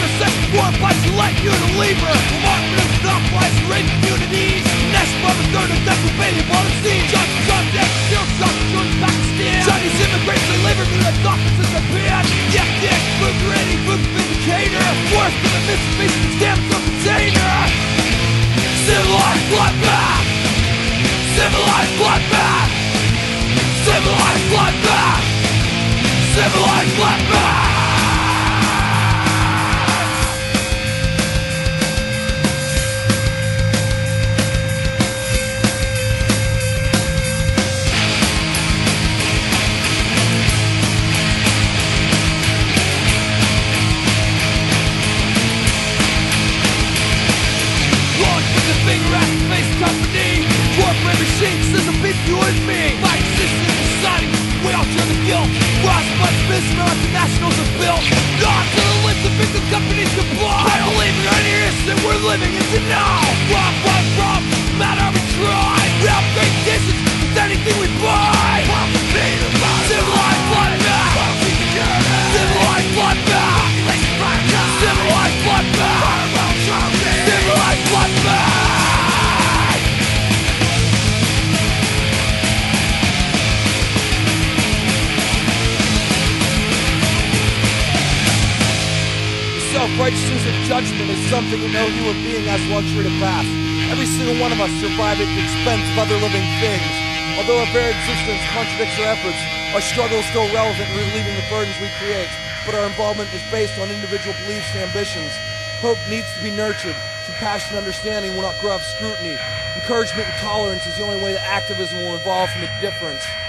a second floor fights you like Unilever. Remarkable enough lies rape communities. Next brother, third of death with baby ball and scene. Johnson, John, death, still shock, George, Pakistan. Chinese immigrants, they labor through the doctors in Japan. Yes, yes, food ready, food vindicator. Worse than the Mitsubishi stamps of container. Civilized bloodbath. Civilized bloodbath. Civilized bloodbath. Civilized bloodbath. Company, corporate machines, there's a bit you and me. My existence in society, we all share the guilt. Ross Bunch, business, multinationals are built. Not to the lips of victim companies comply. I don't believe in any instant, we're living in denial. Rob, no matter how we try. We upgrade dishes with anything we buy. Civilized bloodbath. Civilized bloodbath. Civilized bloodbath. Civilized bloodbath. Self-righteousness and judgment is something that no human being has luxury to pass. Every single one of us survived at the expense of other living things. Although our very existence contradicts our efforts, our struggle is still relevant in relieving the burdens we create, but our involvement is based on individual beliefs and ambitions. Hope needs to be nurtured. Compassion and understanding will not grow out of scrutiny. Encouragement and tolerance is the only way that activism will evolve from a difference.